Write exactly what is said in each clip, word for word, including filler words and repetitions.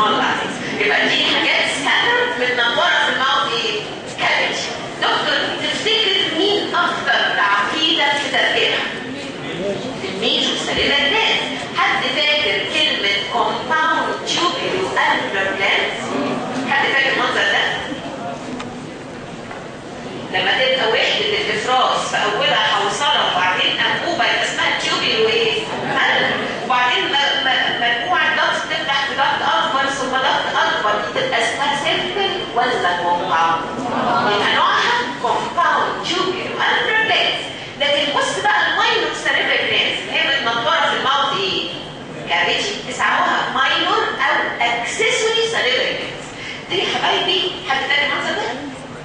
small lattice. يبقى دي حاجات scattered متنطوره في الماوث ايه؟ cavity. دكتور تفتكر مين اكتر تعقيدا في تركيبها؟ الميجور سيلولار جلاند. حد فاكر كلمه compound tubuloalveolar glands؟ حد فاكر المنظر ده؟ لما تبقى وحده الافراز في اولها حوصله وبعدين انبوبه يبقى اسمها تيوبيلو ايه؟ وبعدين مجموعه ضغط تفتح في ضغط اكبر ثم ضغط اكبر دي تبقى اسمها سيمبل ولا كومباوند؟ يبقى نوعها كومباوند tubuloalveolar glands. لكن بص بقى الماينور سيلولار جلاندز اللي هي متنطوره في الماوث ايه؟ كافيتي بيسموها ماينور او اكسسوري سيلولار جلاندز. دي يا حبايبي حد تاني المنظر ده؟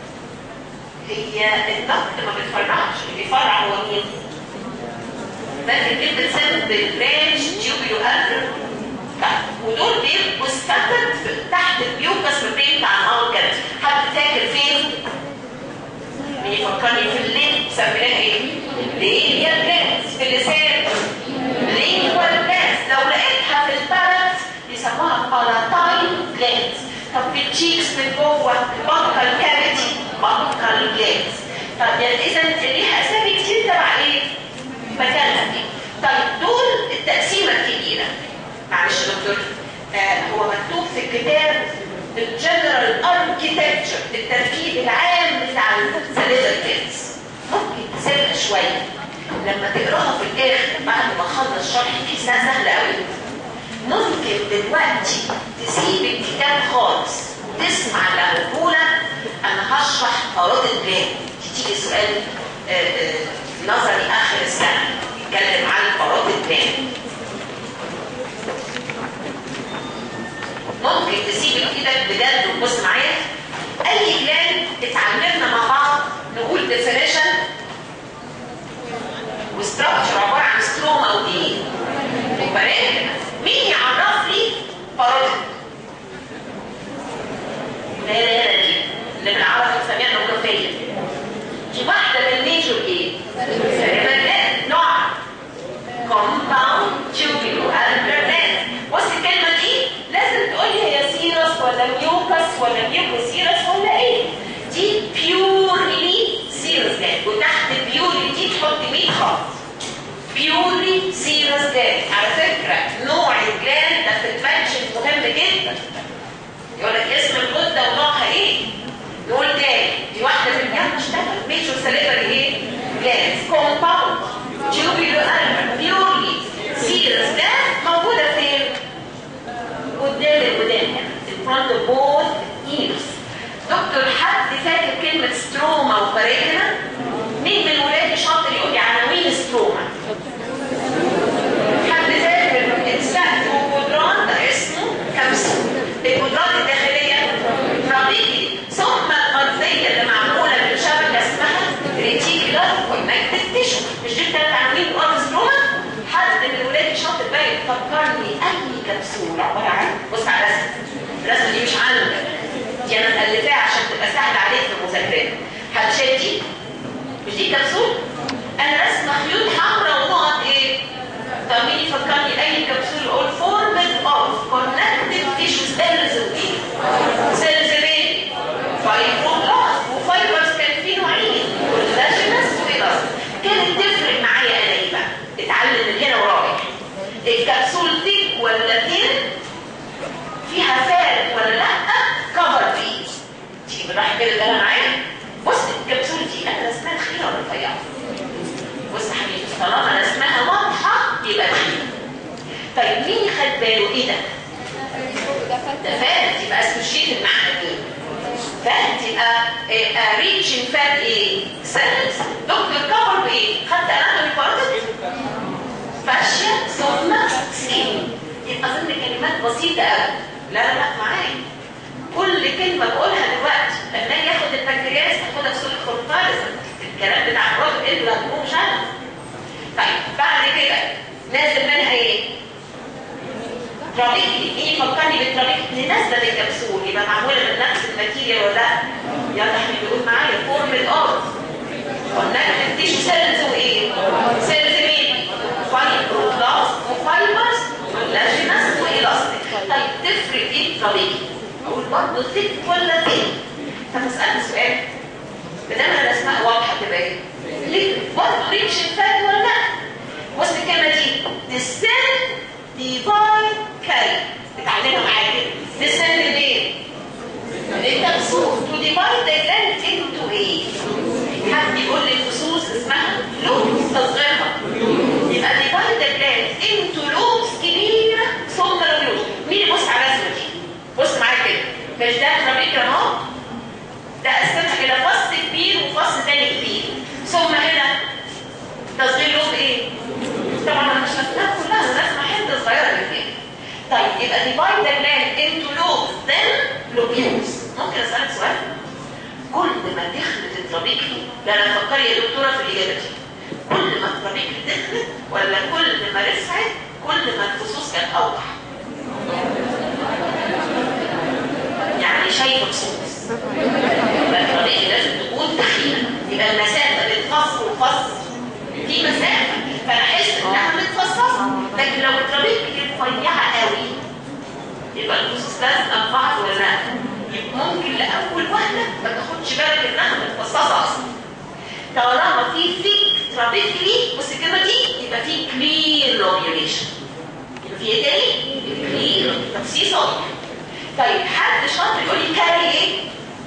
هي الضغط ما بتفرعش، اللي بيفرع هو مين؟ فاكر كلمة سيمبل برانش تيوبيلوالفيولار؟ ودول بيبقوا سكاترد تحت البيوكس ممبرين بتاع الماوث كده. حد فاكر فين؟ مين يفكرني في الليل سميناها ايه؟ لينيال جلاندز. في اللسان لينيوال جلاندز. لو لقيتها في البالات يسموها بالاتاين جلاندز. طب في التشيكس من جوه البطل كافيتي بطل جلاندز. طب يعني اذا ليها اسامي كتير تبع ايه؟ مكانها دي. طيب دول التقسيمه الكبيره. معلش يا دكتور آه هو مكتوب في الكتاب الجنرال اركيتكتشر التركيب العام بتاع السيلولار جلاندز. ممكن تسيبها شويه لما تقراها في الاخر بعد ما اخلص شرح تحسها سهله قوي. ممكن دلوقتي تسيب الكتاب خالص وتسمع اللي هقوله. انا هشرح اراضي الجلاند. تيجي سؤال آآ آآ نظري اخر السنه يتكلم عن اراضي الجلاند. ممكن تسيب ايدك بجد وتبص معايا. اي جلاند اتعلمنا مع بعض نقول ديفينيشن وستراكشر عباره عن ستروما وايه؟ وبارينكما. مين يعرف لي بارودنت؟ لا لا لا دي اللي بالعربي بنسميها نوكلوفيه. دي واحده من الميجور ايه؟ سيلولار نوع كومباوند tubuloalveolar glands. بص الكلمه دي لازم تقول لي هي سيرس ولا ميوكس ولا ميوكوسيرس ولا ايه؟ دي بيورلي سيرس جلاند. وتحت بيورلي دي تحط مية خط. بيورلي سيرس جلاند. على فكره نوع الجلاند ده في الفانكشن مهم جدا. يقول لك اسم الغده ونوعها ايه؟ نقول تاني دي واحده من الجلاند اشتغل ميجور سيلولار ايه؟ جلاندز كومباوند tubuloalveolar بيورلي سيرس جلاند. موجوده فين؟ قدام الودان هنا in front of both ears. دكتور حد فاكر كلمه ستروما وبارينكما؟ مين من ولادي شاطر يقول لي عناوين ستروما؟ حد فاكر السقف والجدران ده اسمه كبسول. الجدران الداخليه رقيقي ثم الارضيه اللي معموله بالشبكه اسمها ريتيكولار كونكتيف تيشو. مش دي الثلاث عناوين بتوع ستروما؟ حد من ولادي شاطر بقى يفكرني اي كبسول عباره عن بص على الرسمه. الرسمه دي مش عندك دي انا مألفاها عشان تبقى سهل عليك في المذاكره. حد شايف دي؟ مش دي كبسول؟ انا رسمه خيوط حمراء ونقط ايه؟ طب مين يفكرني اي كبسول اقول فورمد اوف كونكتيف تيشو سيلز وايه؟ سيلز ايه؟ فايبروبلاست. وفايبرز كان في نوعين كولاجينس وايلاستيك. كانت تفرق معايا انا ايه بقى؟ اتعلم من هنا ورايح. الكبسول دي ولا تين فيها فارق ولا لا؟ كفر بايه؟ تيجي بالراحه كده ده معايا. بص الكبسول دي انا رسمها تخينه ولا رفيعه؟ بص يا حبيبي طالما رسمها واضحه يبقى تخينه. طيب مين خد باله ايه ده؟ ده فات يبقى اسوشيتد مع مين؟ فات يبقى ريتشن فات ايه؟ سيلز. دكتور كفر بايه؟ خدت اناتومي بارتكل فاشيا ثم سكين. يبقى ضمن كلمات بسيطه قوي. لا لا لا معايا كل كلمه بقولها دلوقتي لما اجي اخد البكتيرياس هاخدها في صوره خرطالزم. الكلام بتاع الراجل ايه اللي هتقوم مش انا. طيب بعد كده نازل منها ايه؟ ترابيكلي. مين يفكرني بالترابيكلي؟ نازله بالكبسول يبقى معموله من نفس الماتيريال ولا لا؟ يلا يا حبيبي قول معايا فورمد اوف كونكتيف تيشو سيلز وايه؟ سيلز مين؟ فايبروبلاست وفايبرز كولاجينس وايلاستيك. طيب تفرق ايه انترابيكي. اقول برضه ثيك ولا ثين. طب اسالك سؤال، ما دام الاسماء واضحه تبقى ايه؟ ليه برضه ريتش فات ولا لا؟ بص الكلمه دي descend divide carry، اتعلمها معايا كده. descend منين؟ من التفصوص. to divide the gland into ايه؟ حد يقول لي الفصوص اسمها لوبس، تصغيرها. يبقى divide the gland into lobes كبيره ثم لوبيولز. مين يبص على الرسمه دي؟ بص معايا كده، مش ده انترابيكيال اهو؟ ده قسمها كده فص كبير وفص تاني كبير، ثم هنا تصغير لوب ايه؟ طبعا انا مش هسمعها كلها، انا اسمع حته صغيره من كده. طيب يبقى divide the gland into lobes then lobules. ممكن اسالك سؤال؟ كل ما دخلت الترابيكي، ده انا فكري يا دكتوره في الاجابه دي، كل ما الترابيكي دخلت ولا كل ما رفعت كل ما الفصوص كانت اوضح؟ يعني شايفه فصوص، يبقى الترابيكي لازم تكون تخينه، يبقى المسافه بين فص وفص في مسافه، فانا احس انها متفصصه. لكن لو الترابيكي رفيعه قوي يبقى الفصوص لازم انفعت ولا لا؟ يبقى ممكن لاول واحده ما تاخدش بالك انها متفصصه اصلا. طالما في ثيك ترابيكلي، بص الكلمه دي، يبقى في كلير لوبيوليشن. يبقى في ايه تاني؟ كلير تفصيص واضح. طيب حد شاطر يقول لي كاري ايه؟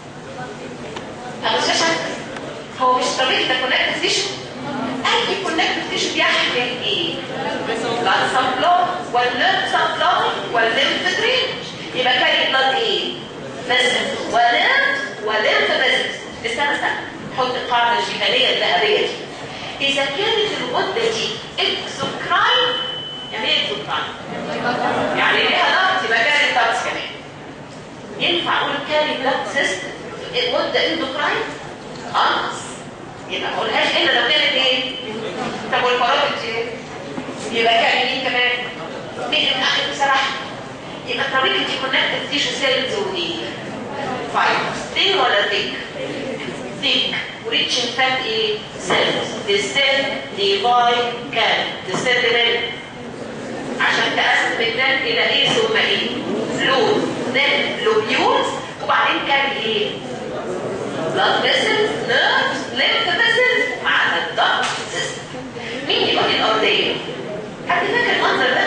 ابص عشان هو مش ترابيكي، ده كونكتيف تيشو. اي كونكتيف تيشو بيحمل ايه؟ بلاد سبلاي والليمف سبلاي والليمف درينج. يبقى كاري بلاد ايه؟ فيزيت وليمف وليمف فيزيت. استنى استنى حط القاعده الجباليه الذهبيه دي. اذا كانت الغده دي اكسوكراين، يعني ايه اكسوكراين؟ يعني ليها ضغط، يبقى كاري ضغط كمان. ينفع اقول كاري بلاد سيستم الغده اندوكراين؟ خلاص يبقى ما اقولهاش الا لو كانت ايه؟ طب والبارابيت ايه؟ يبقى كان مين كمان؟ مين الاخر بصراحه؟ يبقى الطريقه دي كونكتيف تيشو سيلز ودي فايبرز. ثين ولا ثيك؟ ثيك وريتش ان فات ايه؟ سيلز. ديستند ديفايد كان ديستند من عشان تقسم الجلاند الى ايه ثم ايه؟ لوب then lobules وبعدين كان ايه؟ blood vessels nerves lymph vessels مع الضغط سيستم. مين يقول لي الارضيه؟ حد فاكر المنظر ده؟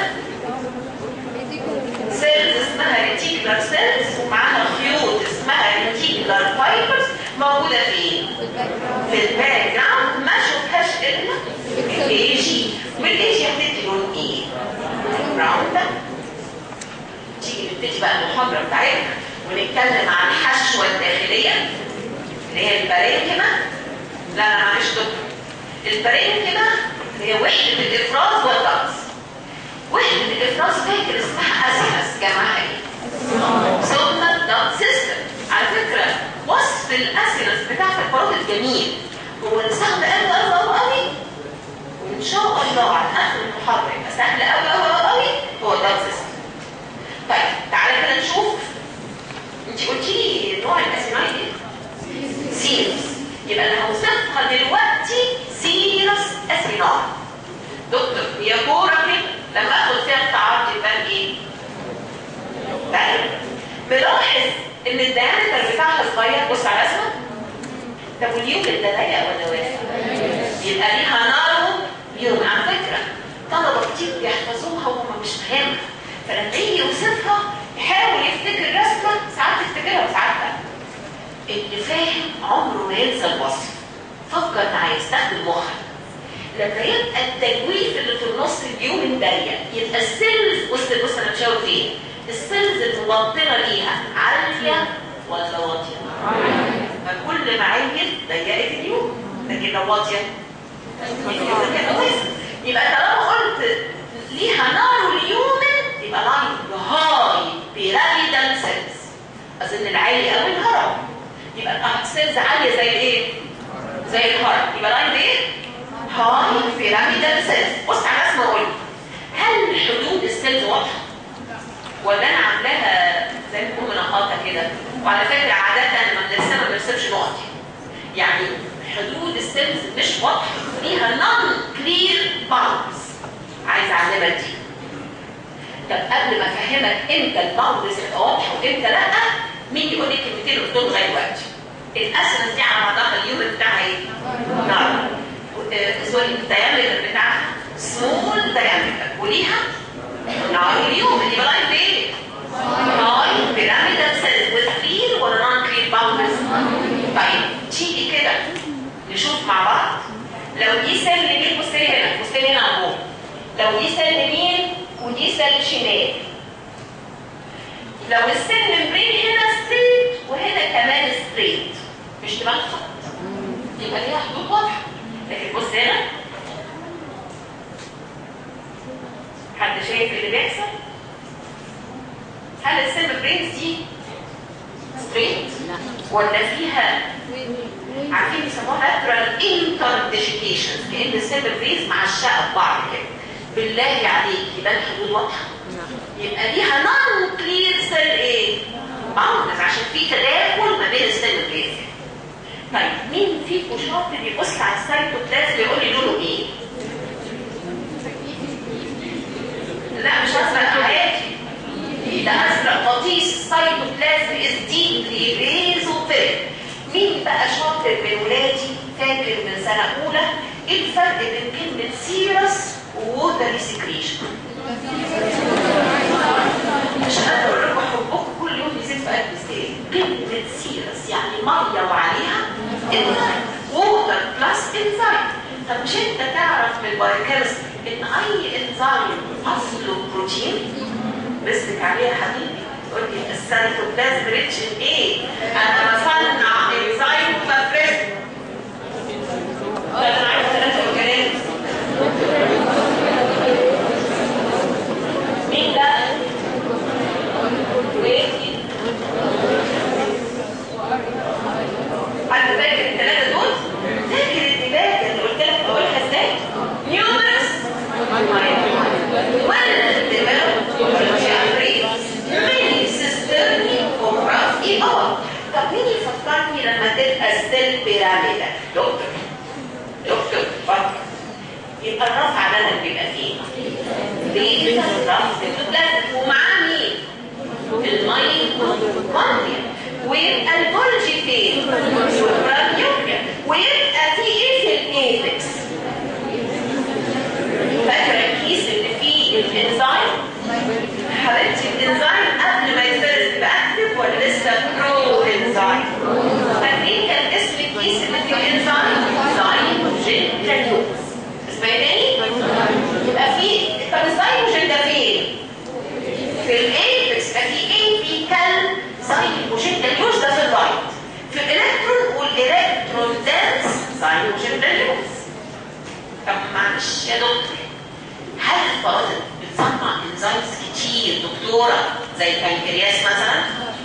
سيلز اسمها ريتيكولار سيلز ومعاها خيوط اسمها ريتيكولار فايبرز موجوده فين؟ في الباك جراوند، ما شوفهاش الا الاي جي. والاي جي هتدي لون ايه؟ براون. ده تيجي نبتدي بقى المحاضره بتاعتنا ونتكلم عن الحشوه الداخليه اللي هي البارينكيما. لا لا معلش دكتور، البارينكيما هي وحده الافراز والضغط. وحده الافراز فاكر اسمها اسينس، جمعها ايه؟ سوبنا ضغط سيستم. على فكره وصف الاسينس بتاعت الباروت جميل، هو سهل قوي قوي قوي قوي، وان شاء الله على اخر المحاضره يبقى سهل قوي قوي قوي هو ضغط سيستم. طيب تعالى كده نشوف. انت قلتي لي نوع الاسيناي ايه؟ سيرس. يبقى انا هوصفها دلوقتي سيرس اسيناي. دكتور هي كوره كده لما اخد فيها التعرض يبان ايه؟ طيب بلاحظ ان الدايمتر بتاعها صغير. بص على الرسمه. طب واليوم ده ضيق ولا واسع؟ يبقى ليها نارو يوم. على فكره طلبه كتير بيحفظوها وهم مش فاهمها، فلما يجي يوصفها يحاول يفتكر رسمه، ساعات يفتكرها وساعات لا. اللي فاهم عمره ما ينسى الوصف. فكر معايا، استخدم مخك. لما يبقى التجويف اللي في النص اليوم ضيق، يبقى السيلز، بص بص انا بشاور فين؟ السيلز المبطنه ليها عاليه ولا واطيه؟ فكل ما عليت ضيقت اليوم، لكن لو واطيه يبقى طالما قلت ليها نار اليومن يبقى لاين هاي بيراميدال سيلز. اظن العالي قوي الهرم، يبقى السيلز عاليه زي ايه؟ زي الهرم. يبقى لاين ايه؟ هاي بيراميدال سيلز. بص على الرسمه وقول هل حدود السيلز واضحه؟ ولا انا عاملاها زي ما بنقول منقطه كده؟ وعلى فكره عاده لما بنرسمها ما بنرسمش نقط، يعني حدود السيلز مش واضحه، ليها نون كلير باوندز. عايز اعلمها دي. طب قبل ما افهمك امتى الباوندز تبقى واضحه وامتى لا، مين يقول لي كلمتين اللي قلتهم لغايه دلوقتي؟ الاسنس دي على بعضها اليوم بتاعها ايه؟ نار. سوري الدايمتر بتاعها سمول دايمتر وليها نار اليوم اللي بلاقي ليه؟ هاي بيراميدال سيلز وذ كلير ولا نون كلير باوندز؟ طيب تيجي كده نشوف مع بعض. لو دي سيل يمين وسيل هنا وسيل هنا اهو، لو دي سيل يمين ودي سيل شمال، لو السيل ممبرين هنا ستريت وهنا كمان ستريت مش تبان خط، يبقى ليها حدود واضحه. لكن بص هنا، حد شايف اللي بيحصل؟ هل السيل ممبرينز دي ستريت ولا فيها عارفين يسموها lateral interdegitations، كأن السيل ممبرينز معشقه ببعض كده؟ بالله عليك يبقى الحدود واضحه. يبقى ليها نون كلير سيل ايه؟ باوندز، عشان في تداخل ما بين السيل ممبرينز. طيب مين فيكم شاطر يبص على السيتوبلازم يقول لي لونه ايه؟ لا مش ازرق حياتي، ده ازرق قطيس. السيتوبلازم از ديبلي بيزوفيل. مين بقى شاطر من ولادي فاكر من سنه اولى ايه الفرق بين كلمه سيرس ووتري سكريشن؟ مش قادره اقول لكم حبكم كل يوم يزيد في قلبي ازاي. كلمه سيرس يعني ميه وعليها انزيم، ووتر بلس انزيم. طب مش انت تعرف من البايوكيمستري ان اي انزيم اصله بروتين؟ رسلك عليه يا حبيبي، تقول لي السيتوبلازم ريتش ان ايه؟ انا بصنع انزيم فبريد. انا عايز ثلاثه اورجانيزم. مين ده؟ ويتي. حد فاكر الثلاثه دول؟ فاكر الدباجه اللي قلت لك اقولها ازاي؟ نيومرس ولا ميني سيسترني وراس ايه اه. طب مين يفكرني لما تبقى السيل بيراميدا؟ دكتور دكتور فكر. يبقى الرفع على بيبقى فيه بيتا رفع البلازم ومعاه مين؟ الميتوكوندريا. ويبقى البولجي فين؟ والبرانيوكليا. ويبقى في ايه في الايبكس؟ فاكره الكيس اللي فيه الانزيم؟ حبيبتي الانزيم قبل ما يتفرز يبقى اكتف ولا لسه برو انزيم؟ فاكرين كان اسم الكيس اللي فيه الانزيم؟ زايموجين جانيوز. اسمها ايه تاني؟ يبقى في طب الزايموجين ده فين؟ في الايبكس. يبقى في ايبيكال زايموجين جانيوز ده في اللايت. في الالكترون والالكترون دانس زايموجين جانيوز. طب معلش يا دكتور، هل الفرازه بتصنع انزيمز كتير دكتوره زي البنكرياس مثلا؟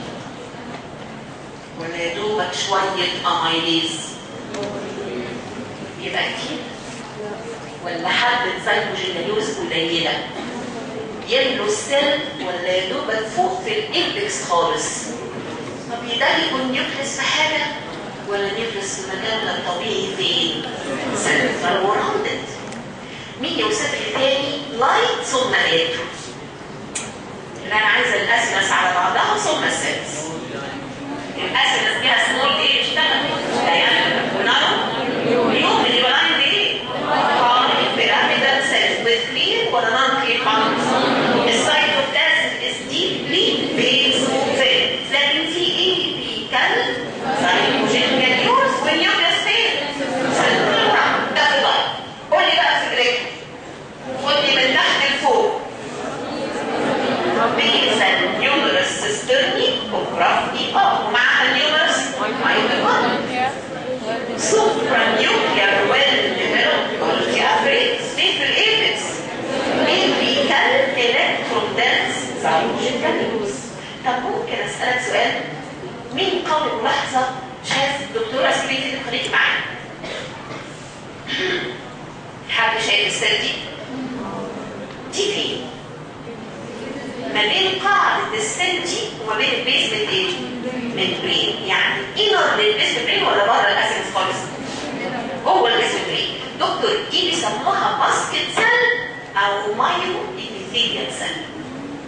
ولا يا دوبك شويه اميليز؟ يبقى كتير ولا حبه زيموجينيوز قليله؟ يملوا السيل ولا يا دوبك فوق في الايبكس خالص؟ طب ده يكون نيوكليس في حاجه ولا نيوكليس في مكاننا الطبيعي فين؟ سنترال وراوندد. مين يوصف لي تاني لايت ثم الكترون؟ اللي انا عايزه الاسمس على بعضها ثم السيلز. الاسمس فيها سمول ايه اشتغل دايما ونارو اليوم اللي بلاين ايه؟ هاي بيراميدال سيلز with clear ولا non clear bounds. السيتوبلازم is deeply basal. لكن في ايه بيكل زيموجين جانيوز والنيوكليس فين؟ سنترال راوند. ده في اللايت. قول لي بقى في الرجل، قول لي من تحت لفوق. بيسال نيومرس سيسترني وبرافي اه ومعها النيومرس مايتوكوندريا. سوبرا نيوكليار ويل ديفلوبد قلت افريد ستيت في الايبكس. مين بيكل الكترون دانس زيموجين جانيوز. طب ممكن اسالك سؤال؟ مين قبل لحظه شاف الدكتوره سكريتي؟ خليكي معايا. حد شايف السيل دي؟ دي فين؟ ما بين قاعدة السيل دي وما بين البيزمنت ايه؟ ممبرين. يعني انر للبيزمنت برين ولا بره الاسينس خالص؟ جوه البيزمنت برين. دكتور دي بيسموها باسكت سيل او مايو ايبيثيليال سيل.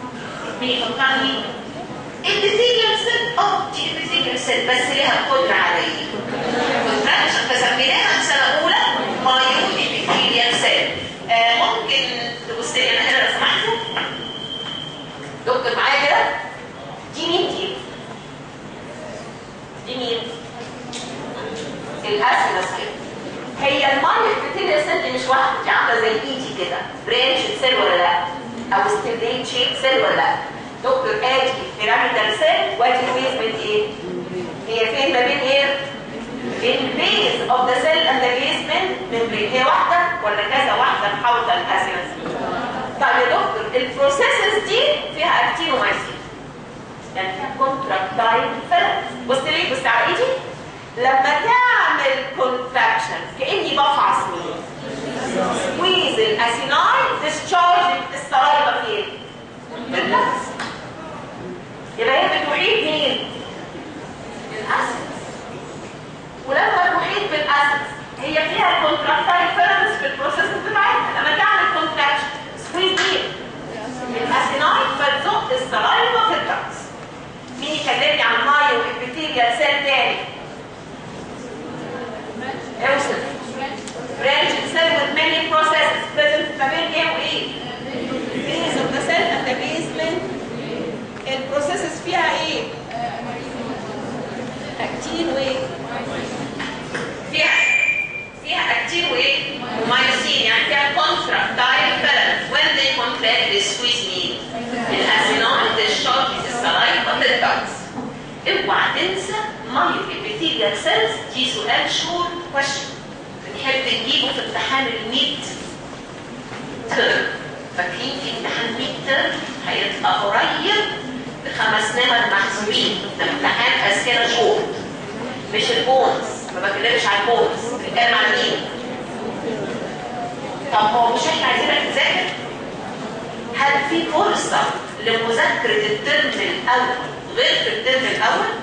مين فكرني؟ ابيثيليال سيل. اه دي ابيثيليال سيل بس ليها قدره على ايه؟ كونتراكشن، فسميناها في سنه اولى مايوت ابيثيليال سيل. آه ممكن تبص لي انا هنا لو سمحتوا دكتور معايا كده. دي مين دي؟ دي مين؟ الاسيلس كده. هي المايوت ابيثيليال سيل دي مش واحده، دي عامله زي ايدي كده، برانش سيل ولا لا؟ او ستيبليت شيب سيل ولا لا؟ دكتور ادي بيراميدال سيل وادي البيزمنت ايه؟ هي فين ما بين ايه؟ البيز اوف ذا سيل اند ذا بيزمنت ممبرين. هي واحده ولا كذا واحده محاوطه الاسيلس؟ طيب يا دكتور البروسيسز دي فيها اكتينومايسين يعني فيها كونتراكتايل فيلمنت. بص لي بص على ايدي لما تعمل كونتراكشن كاني بفعص مين؟ سكويز الاسيناين ديسشارج السلايفا فين؟ بالنفس. يبقى هي بتحيط مين؟ الاسيد. ولما تحيط بالاسيد هي فيها كونتراكتايل فيلمنتس في البروسيس بتاعتها. لما تعمل كونتراكشن سكويز مين؟ الاسيناين فتزق السلايفا في الدكتس. مين يكلمني عن مايو ابيثيليال سيل تاني؟ اوصل. برانش سيل with many processes present ما بين ايه وايه؟ base of the cell and the basement. البروسيسز فيها ايه؟ اكتين وايه؟ فيها فيها اكتين وايه؟ ومايوسين. يعني فيها contractile filaments. when they contract they squeeze مين؟ الاسيناين discharges السلايفا في الدكتس. اوعى تنسى مايو ابيثيليال سيلز دي سؤال شور كويشن بنحب نجيبه في امتحان الميد ترم. فاكرين في امتحان ميد ترم هيبقى قريب بخمس نمر محسوبين. ده امتحان اسئله شورت مش البونس. ما بتكلمش على البونس، بتكلم عن مين؟ طب هو مش احنا عايزينك تذاكر؟ هل في فرصه لمذاكره الترم الاول غير في الترم الاول؟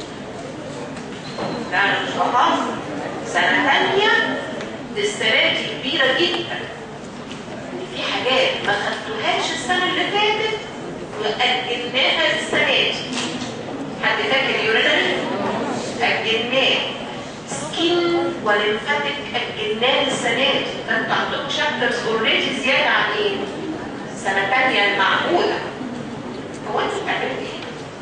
لا انا مش بهزر. سنه ثانيه السنه دي كبيره جدا. في حاجات ما خدتوهاش السنه اللي فاتت واجلناها السنه دي. حد فاكر يورينري؟ اجلناه. سكين وليمفاتيك اجلناه السنه دي. فانتوا عندكم شابترز اوريدي زياده عن ايه؟ سنه ثانيه المعقوله. هو انتوا بتعملوا ايه؟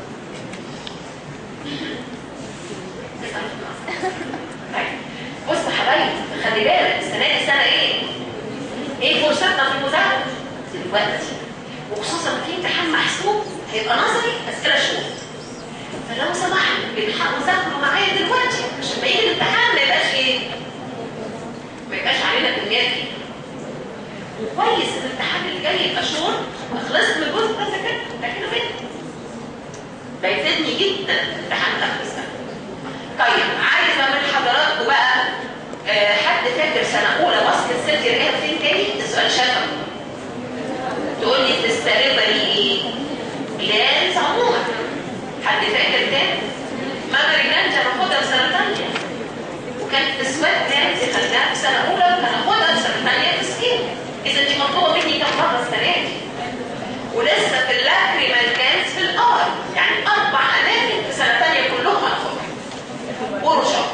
بص يا حبايبي خلي بالك السنه دي سنه ايه؟ ايه فرصتنا في المذاكره؟ دلوقتي وخصوصا في امتحان محسوب هيبقى نظري اسئله شهور. فلو سمحتوا الحقوا ذاكروا معايا دلوقتي عشان ما يجي الامتحان ما يبقاش ايه؟ ما يبقاش علينا كميات ايه؟ وكويس ان الامتحان اللي جاي يبقى شهور وخلصت من الجزء ده ذاكرت لكنه فين؟ بيفيدني جدا امتحان اخر السنه. طيب عايزه من حضراتكم بقى أه حد فاكر سنه اولى وصل الست يلاقيها فين تاني؟ السؤال شفوي. تقول لي في السيريبري ايه؟ جلانز عموما. حد فاكر تاني؟ مامري جلانز هناخدها في سنه ثانيه. وكانت في سوات جلانز خدناها في سنه اولى وهناخدها في سنه ثانيه في سكين. اذا دي مطلوبه مني كم مره السنه دي؟ ولسه في اللاكريمال جلانز في الار، يعني اربع اماكن في سنه ثانيه كلهم هناخدها. ورشا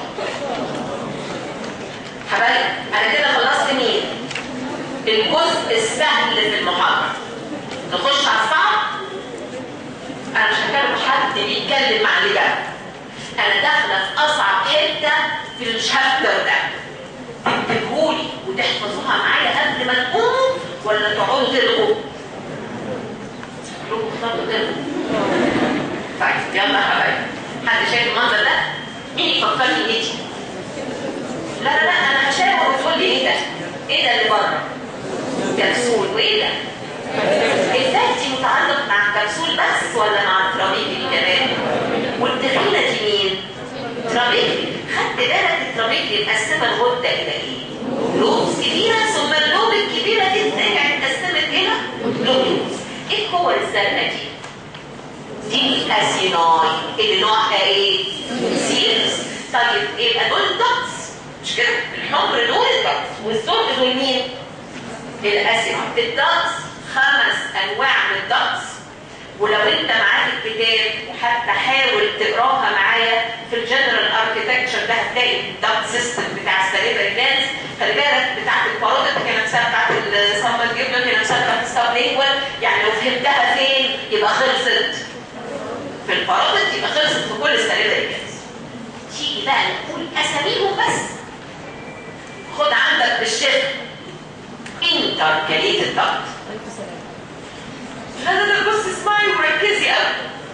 حبايب انا كده خلصت مين؟ الجزء السهل في المحاضره. نخش على الصعب. انا مش هكلم حد بيتكلم مع اللي جنبه. انا داخله في اصعب حته في الشابتر ده. تكتبهولي وتحفظوها معايا قبل ما تقوموا ولا تقعدوا تلغوا؟ تقولوا اختاروا تلغوا. طيب يلا يا حبايبي. حد شايف المنظر ده؟ مين يفكرني ايه دي؟ لا لا لا انا هشاور وتقول لي ايه ده؟ ايه ده اللي بره؟ كبسول. وايه ده؟ الفات دي متعلق مع الكبسول بس ولا مع التراميكلي كمان؟ والتخينه دي مين؟ تراميكلي. خدت بالك التراميكلي مقسمه الغده الى ايه؟ لوبس كبيره ثم اللوب الكبيره دي رجعت اتقسمت الى لوبس. ايه القوه الزرقاء دي؟ دي الاسيناي اللي نوعها ايه؟ سيرس. طيب يبقى دول دكتس مش كده؟ الحمر دول الدكتس والزرق دول مين؟ الاسيناي. الدكتس خمس انواع من الدكتس ولو انت معاك الكتاب وحتى حاول تقراها معايا في الجنرال اركتكتشر ده هتلاقي الدكت سيستم بتاع السليفري جلاندز. خلي بالك بتاعت الباروتيد هي نفسها بتاعت السمبل جيبلر هي نفسها بتاعت السبلينجوال، يعني لو فهمتها فين يبقى خلصت في الباروتيد، يبقى خلصت في كل السليفري جلاندز. تيجي بقى نقول اساميهم بس. خد عندك بالشفت انتركاليتد دكت. لا لا لا بص اسمعي وركزي قوي.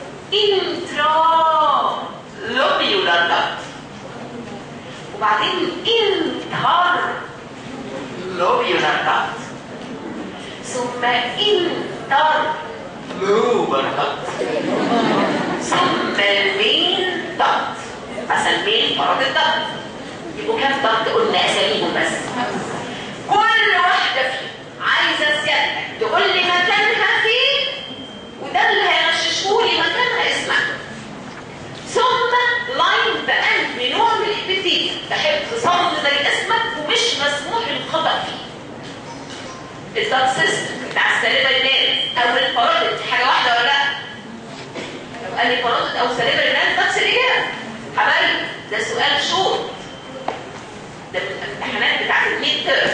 انترا لوبيولار دكت، وبعدين انتر لوبيولار دكت، ثم انتر لوبر دكت، ثم المين دكت. مثلا مين فرد الدكت يبقوا كام دكت؟ قلنا اساميهم بس. كل واحده فيهم عايزه سيادتك تقول لي مكانها فين، وده اللي هيغششهولي مكانها اسمها. ثم لاين بأنهي نوع من الابيثيليوم تحب تصمم زي اسمك ومش مسموح الخطأ فيه. الدكت سيستم بتاع السليفري جلاندز او الباروتيد دي حاجه واحده ولا لا؟ لو قال لي باروتيد او سليفري جلاندز نفس الاجابه. حبايبي ده سؤال شورت، ده من الامتحانات بتاعت الميد تيرم.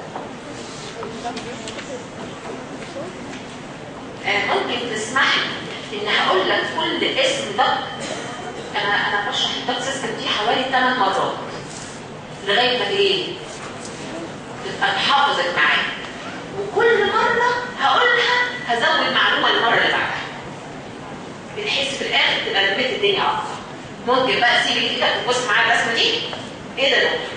ممكن تسمح لي ان هقول لك كل اسم دكت. انا انا بشرح الدكت سيستم دي حوالي ثمان مرات لغايه ما ايه تبقى اتحفظت معايا، وكل مره هقولها هزود معلومه المره اللي بعدها بنحس في الاخر تبقى لميت الدنيا اكتر. ممكن بقى تسيب ايدك وتبص معايا الرسمه دي. ايه ده دكتور؟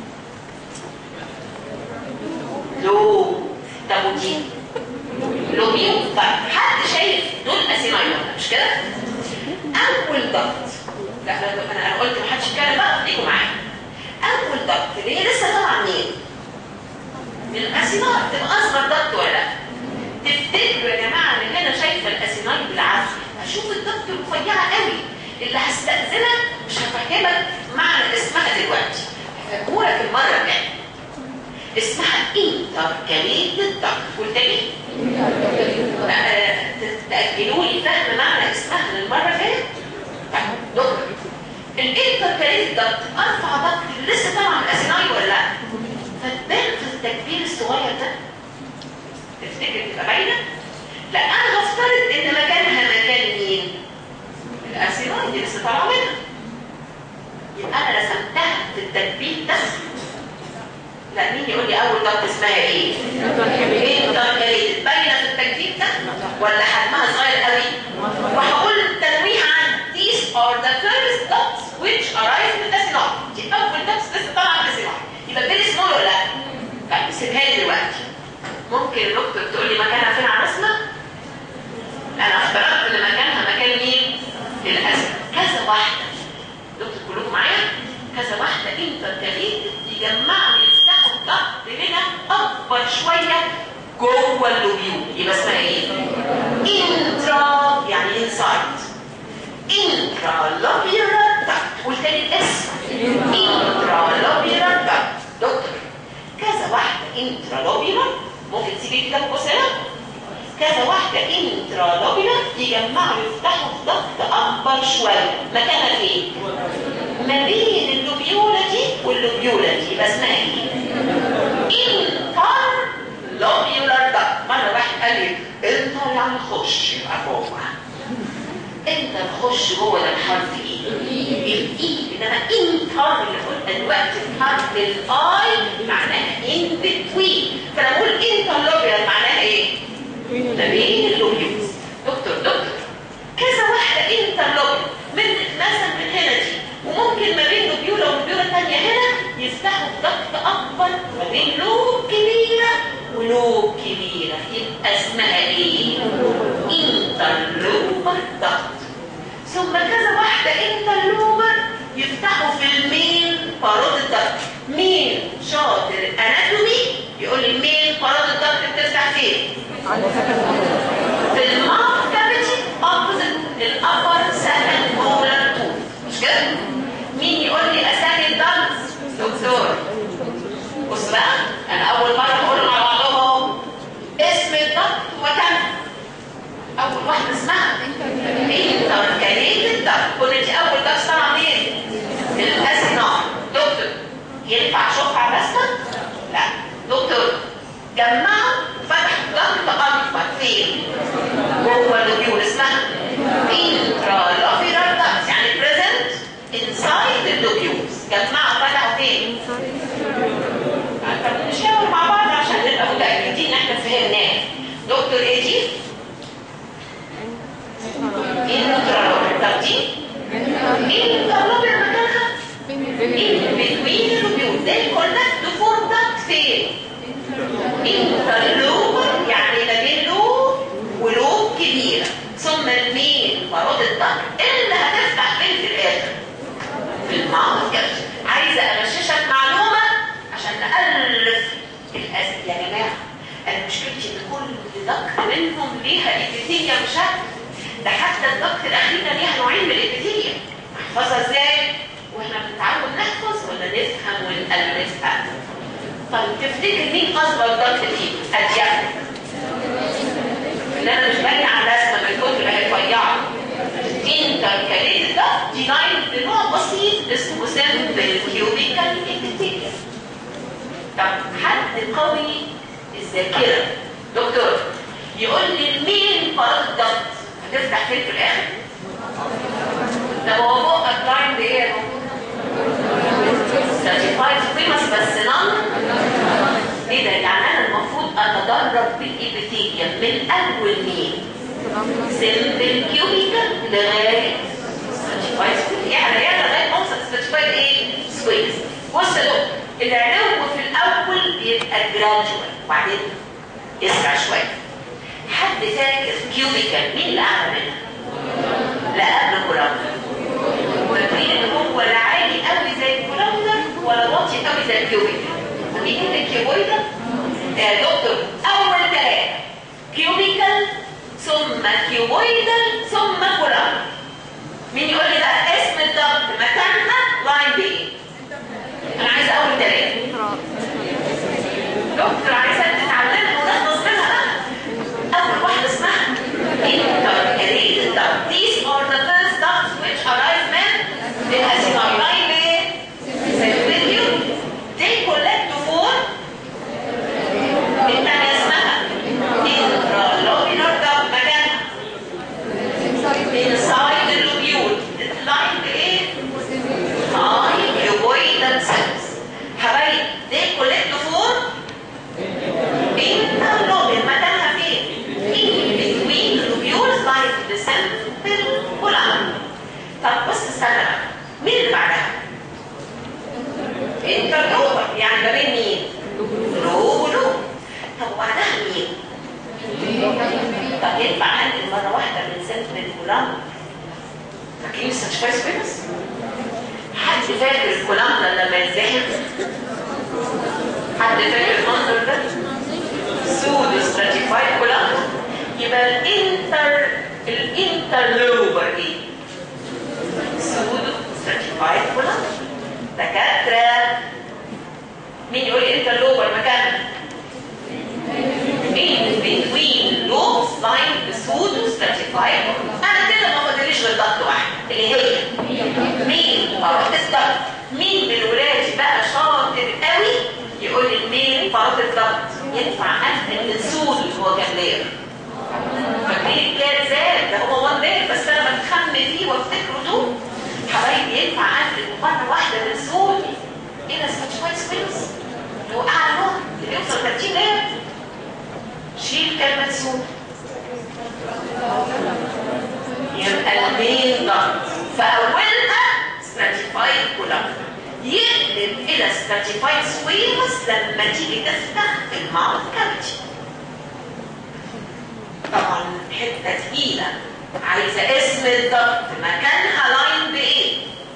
لو طب ودي لوبيو. طيب حد شايف دول اسينايون مش كده؟ اول ضغط، لا انا انا قلت ما حدش يتكلم بقى، خليكم معايا. اول ضغط اللي هي لسه طالعه منين؟ من الاسيناي. تبقى اصغر ضغط ولا لا؟ تفتكروا يا جماعه ان انا شايفه الاسيناي بالعافيه هشوف الضغط رفيعه قوي اللي هستأذنك مش هفهمك معنى اسمها دلوقتي، هفهمهولك المره الجايه. اسمها انتركاليتد دكت. والتاني تأجلوا لي فهم معنى اسمها للمره الجايه. دكتور الانتركاليتد دكت ارفع دكت اللي لسه طالعه من الاسيناي ولا لا؟ فتبان في التكبير الصغير ده تفتكر تبقى باينه؟ لا انا هفترض ان مكانها مكان مين؟ الاسيناي دي لسه طالعه منها، يبقى انا رسمتها في التكبير ده. لا مين يقول لي اول ضغط اسمها ايه؟ انتركاليتد. باينه في التكبير ده ولا حجمها صغير قوي؟ وهقول تنويه عن these are the first dots which arise من الاسيناي. دي اول دوتس لسه طالعه من الاسيناي، يبقى فيري سمول ولا لا؟ طيب سيبها لي دلوقتي. ممكن الدكتور تقول لي مكانها فين على الرسمه؟ انا افترضت ان مكانها مكان مين؟ الاسد. كذا واحده دكتور كلكم معايا؟ كذا واحده انتركاليتد يجمعوا يفتحوا الضغط هنا اكبر شويه جوه اللوبيول، يبقى اسمها ايه؟ انترا يعني انسايد. انترا لوبيولار دكت. والتاني الاسم انترا لوبيولار دكت. دكتور كذا واحده انترا لوبيولار، ممكن تسيبي كده تبص هنا. كذا واحده انترا لوبيولار يجمعوا يفتحوا الضغط اكبر شويه، مكانها فين؟ ما بين اللوبيولا دي واللوبيولا دي، يبقى اسمها ايه؟ انتر لوبيولار دكت. مره واحد قال لي انتر يعني خش، يبقى جوه. انت تخش جوه ده الحرف ايه؟ الاي. انما انتر اللي قلنا دلوقتي الحرف الاي معناها ان بتوين، فانا بقول انتر لوبيولار معناها ايه؟ ما بين اللوبيولز. دكتور دكتور كذا واحده انتر لوبيولار من مثلا من هنا دي، وممكن ما بين لوبيولا ولوبيولا ثانيه هنا يفتحوا ضغط اكبر ما بين لوب كبيره ولوب كبيره، يبقى اسمها ايه؟ انترلوبر ضغط. ثم كذا واحده انترلوبر يفتحوا في المين باروت الضغط. مين شاطر اناتومي يقول لي مين باروت الضغط بتفتح فين؟ في الماوث كافيتي اوبوزيت الابر سكند مولر توث، مش كده؟ مين يقول لي اسامي الضغط؟ دكتور بص بقى، انا اول مره هقول مع بعضهم اسم الضغط ومكانها. اول واحده اسمها انترلوبر يعني ما بين لوب ولوب كبيره، ثم المين فرود الضغط اللي هتفتح فين في الاخر؟ في الماوث كافيتي. عايزه اغششك معلومه عشان نالف الاسئله يا جماعه. انا مشكلتي ان كل ضغط منهم ليها ابيثيليا وشكل، ده حتى الضغط الاخيره ليها نوعين من الابيثيليا. احفظها ازاي واحنا بنتعود نحفظ ولا نفهم ونالفها؟ طيب تفتكر مين اصغر ضغط فيه؟ اديك اللي انا مش باين على الرسمه من كتر ما هي رفيعه. انتركاليتد ضغط دي لاين بنوع بسيط اسمه سيمبل كيوبيكال ابيثيليا. طب حد قوي الذاكره دكتور يقول لي مين فرط الضغط هتفتح فين في الاخر؟ ده هو بقى اللاين بايه؟ ستراتيفايد فيمس بس نون. ايه ده؟ يعني انا المفروض اتدرب بالابيثيليا من اول مين؟ سيمبل كيوبيكال لغايه ستراتيفايد سكويز. يعني ايه لغايه ما اوصل ستراتيفايد ايه؟ سكويز. بص يا دكتور العلو في الاول بيبقى جراديوال وبعدين يسرع شويه. حد فاكر كيوبيكال مين اللي اعلى منها؟ لا قبل كولامنر. فاكرين ان هو لا عالي قوي زي الكولامنر ولا واطي قوي زي الكيوبيكال؟ مين اللي الكيوبويدال؟ يا دكتور اول ثلاثه كيوبيكال ثم كيوبويدال ثم كولامنر. مين يقول لي بقى اسم الضغط مكانها لاين بايه؟ انا عايزه اول ثلاثه. دكتور عايزه تتعلمها ونخلص منها بقى. اول واحده اسمها intercalated duct. These are the first ducts which arise من الاسيناي لاين بايه؟ سيرفيديو. They collect to form الثانيه اسمها intralobular duct مكانها inside the lobule. لاين بايه؟ high cuboidal cells. حبايب they collect to form interlobular مكانها فين؟ in between the lobules like the simple column. طب بص استنى بقى مين اللي بعدها؟ انترلوبر يعني ما بين مين؟ لوب ولوب. طب وبعدها مين؟ طب ينفع انقل مره واحده من سيمبل كولامنر؟ فاكرين ستراتيفايد سكويز؟ حد فاكر الكولامنر لما يتزحف؟ حد فاكر المنظر ده؟ سودو ستراتيفايد كولامنر. يبقى الانتر الانترلوبر ايه؟ سودو ستراتيفايد كولامنر. دكاتره مين يقول لي انترلوبر مكانها؟ in between lobes lined with pseudo stratified. انا كده ما فاضليش غير ضغط واحد اللي هي مين فرط الضغط. مين من ولادي بقى شاطر قوي يقول لي مين فرط الضغط؟ ينفع انقل السود اللي هو كان لير. فاكرين كان زاد ده هو وان لير بس انا بتخمن فيه وافتكره دول. حبايبي ينفع انقل مره واحده من السود الى ستراتيفايد سكويز اللي هو اعلى نوع اللي بيوصل ثلاثين لير. شيل كلمة سود يبقى المين ضغط فأولها stratified كولامنر يقلب إلى stratified squamous لما تيجي تفتح الماوث كافيتي. طبعا حتة تقيلة عايزة اسم الضغط مكانها لاين بإيه؟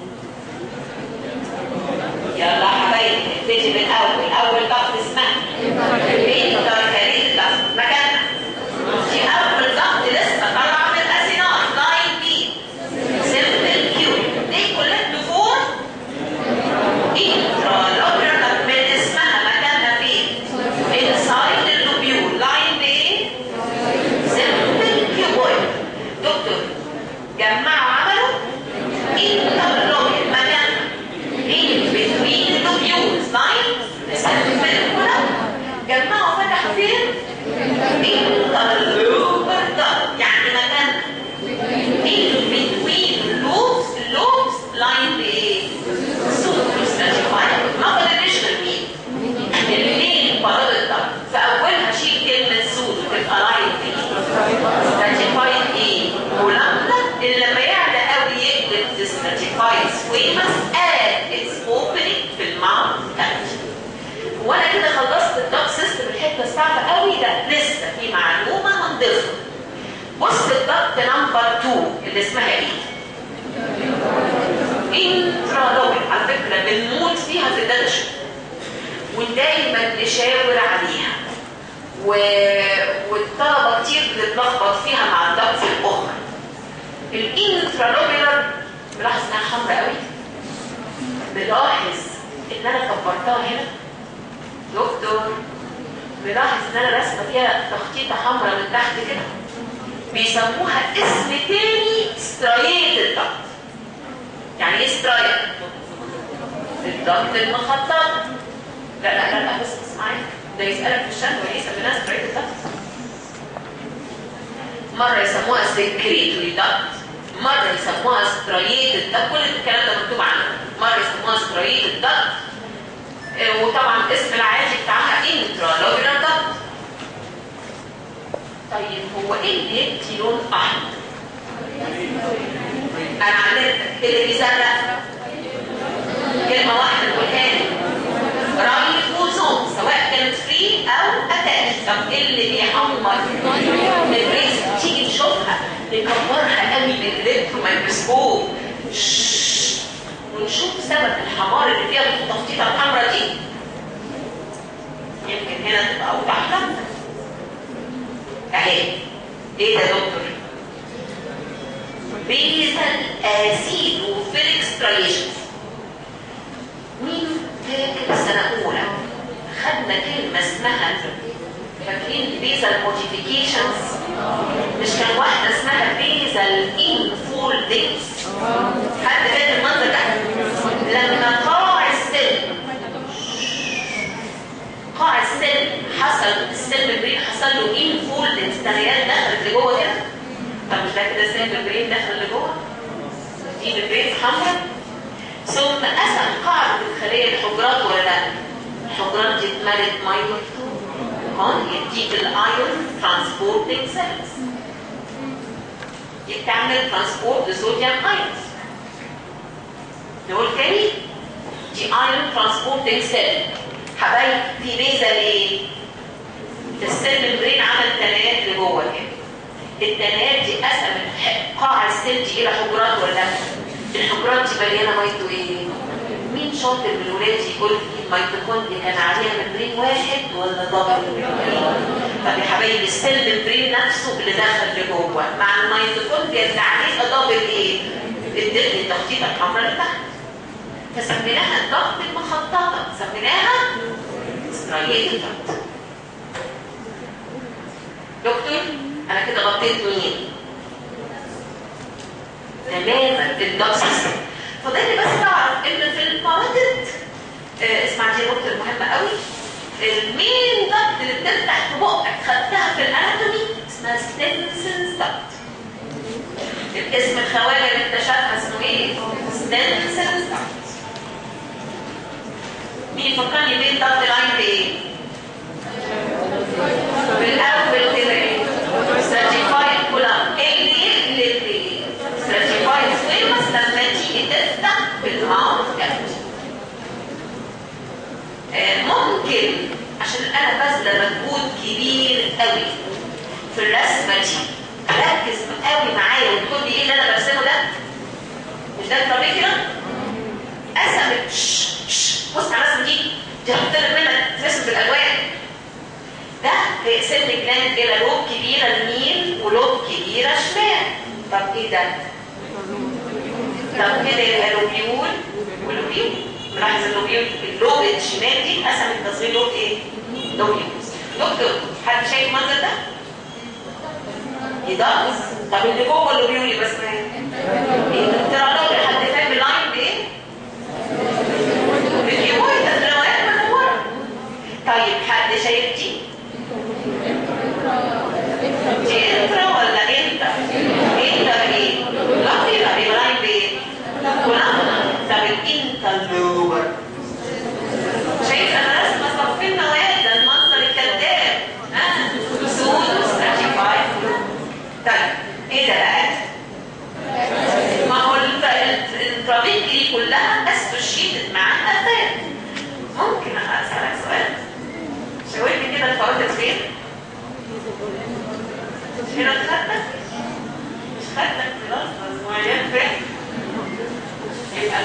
يلا حبايبي نبتدي من الأول. أول ضغط اسمها intercalated duct مكانها دي أول ضغط لسه طالعة من الأسيناي لاين بي simple Q. دي كلها دفور intralobular duct من اسمها مكانها فين؟ inside the lobule لاين بإيه؟ simple cuboid. دكتور جمعوا عملوا interlobular مكانها in between the lobules line simple column. جمعوا فتحوا فين؟ interlobular duct يعني مكانها in between lobes lobes line بايه؟ pseudo stratified. ما فضلش غير مين؟ المين فرط الضغط. فاولها شيل كلمه سودو تبقى لاين بايه؟ stratified ايه؟ كولامنر اللي لما يعلى قوي يقلب stratified squamous at its opening في الماوث كافيتي. وانا كده خلصت الدوك سيستم الحته بتاعتك بص الضغط نمبر اتنين اللي اسمها ايه؟ انترالوبيل. على فكره بنموت فيها في الددشه ودايما نشاور عليها و... والطلبه كتير بتتلخبط فيها مع الضغط الاخرى. الانترالوبيلر ملاحظ انها حمراء قوي. ملاحظ ان انا كبرتها هنا دكتور. ملاحظ ان انا رسمه فيها تخطيطه حمراء من تحت كده. بيسموها اسم تاني سترايت الضغط. يعني ايه سترايت؟ الضغط المخطط. لا لا لا لا بس اسمعي، ده يسالك في الشهوه ايه سميناها سترايت الضغط. مره يسموها سكريتوري ضغط، مره يسموها سترايت الضغط. كل الكلام ده مكتوب عنه. مره يسموها سترايت الضغط، وطبعا اسم العادي بتاعها انترالوبيلر ضغط. طيب هو ايه اللي يدي لون احمر؟ انا علمتك اللي بيزرق كلمه واحده نقولها لي، رايبوزوم، سواء كانت فري او اتاش. طب ايه اللي بيحمر؟ البريس. تيجي نشوفها نكبرها قوي بالالكتروميكروسكوب ونشوف سبب الحمار اللي فيها التخطيطه الحمراء دي. يمكن هنا تبقى اوضح لك. اهي ايه ده يا دكتور؟ بيزل اسيدوفيليك سترايشنز. مين فاكر سنه اولى خدنا كلمه اسمها فاكرين بيزل موديفيكيشنز؟ مش كان واحده اسمها بيزل انفولدنس؟ حد فاكر المنظر ده؟ لما قاع السن قاع السن حصل السيل برين حصل له انفولدنس، تغييرات دخلت لجوه كده. طب مش ده كده السيل برين دخل لجوه؟ دي البرين حمراء. ثم قسم قاعده الخليه لحجرات ولا لا؟ الحجرات دي اتملت ميه هون يديك الايون ترانسبورتنج سيلز، يتعمل ترانسبورت لصوديوم ايونز. نقول تاني دي ايون ترانسبورتنج سيل. حبايب في بيزل ايه؟ السيل ممبرين عمل تنايات لجوه كده. التنايات دي قسمت قاع السيل دي الى حجرات ولا لا؟ الحجرات دي مليانه ميتو ايه؟ مين شاطر من الولاد يقول لي الميتوكوندريا كان عليها ممبرين واحد ولا دبل ممبرين؟ طب يا حبايبي السيل ممبرين نفسه اللي دخل لجوه مع الميتوكوندريا اللي عليها دبل ايه؟ ادتني التخطيطه الحمراء اللي تحت. فسميناها الضغط المخططه، سميناها سترايت ضغط. دكتور انا كده غطيت مين؟ تماما الضغط سيستم. فضلني بس تعرف ان في الباراتيد آه اسمع دي نقطه مهمه قوي. المين ضغط اللي بتفتح في بقك خدتها في الاناتومي اسمها ستنسنز ضغط. الاسم الخواجه اللي اكتشفها اسمه ايه؟ ستنسنز ضغط. مين فكرني بين ضغط العين بايه؟ بالاول كده ايه؟ ستراتيفايد كولام. ايه اللي يقلب ايه؟ ستراتيفايد سويمس لما تيجي تفتح بالماوث كافيتي. آه ممكن عشان انا باذله مجهود كبير قوي في الرسمه دي ركز قوي معايا وتقول لي ايه اللي انا برسمه ده؟ مش ده الطبيعي كده؟ قسمت بص على الرسمه دي دي هتطلب منك ترسم بالالوان. ده هيقسم لي جلاند الى لوب كبيره يمين ولوب كبيره شمال. طب ايه ده؟ طب كده يبقى لوبيول ولوبيول. ملاحظ اللوبيول اللوب الشمال دي قسمت تصوير لوب ايه؟ لوبيولز. دكتور حد شايف المنظر ده؟ يدرس. طب اللي جوه اللوبيولي بس ما ايه؟ ترى حد فاهم اللاين بايه؟ بالكيبويد الروايات منوره. طيب حد شايف دي؟ دي انترا ولا انتر؟ انتر ايه؟ لا يبقى لاين بايه؟ كلها. طب الانترلوبر شايف انا رسمه صفين نوايا ده المنظر الكذاب. ها؟ سودو ستراتيفايد. طيب ايه ده بقى؟ ما هو الانترافيكري كلها اسوشيتد معاها افات. ممكن اسالك سؤال؟ شاورني كده الفواتح فين؟ هنا الخطه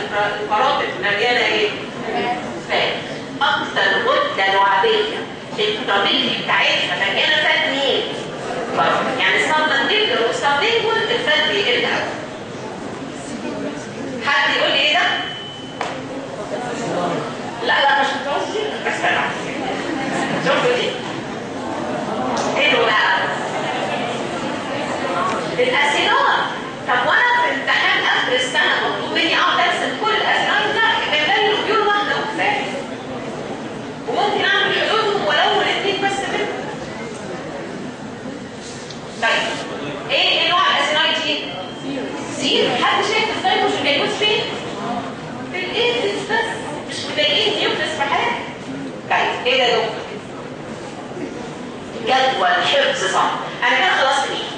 القراطب مليانه ايه؟ فات. اكتر غده لعابيه البروبابيلتي بتاعتها مليانه فات مين؟ يعني سبمنديبلر وسبلينجوال الفات بيقل قوي. حد يقول لي ايه ده؟ لا لا مش هتعوز دي بس انا شوفوا دي ايه بقى؟ الاسينات. طب وانا في امتحان اخر السنه مطلوب مني اقعد ارسم كل الاسينات ده يبقى لي ريفيو واحده وكفايه. وممكن اعمل حدودهم ولو الاثنين بس منهم. طيب ايه انواع الاسينات دي؟ سير. حد شايف ازاي مش بيجوز فين؟ في الايدز بس مش مضايقين نيوكليس في حاجه. طيب ايه ده يا دكتور؟ جدول حفظ صح. انا كده خلصت ايه؟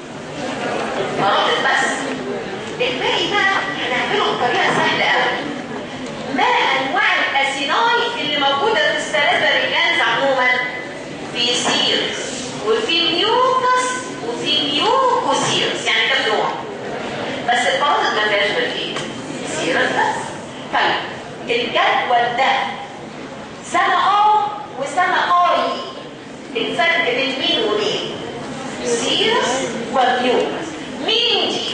مراتب بس. الباقي بقى هنعمله بطريقه سهله قوي. ما انواع الاسيناي اللي موجوده في السلاسل الجانز عموما؟ في سيرس وفي ميوكس وفي ميوكوسيرس. يعني كم نوع؟ بس الفرائض ما فيهاش غير ايه؟ سيرس بس. طيب الجدول ده سنه اه وسنه اي. الفرق بين مين ومين؟ سيرس وميوكس. مين دي؟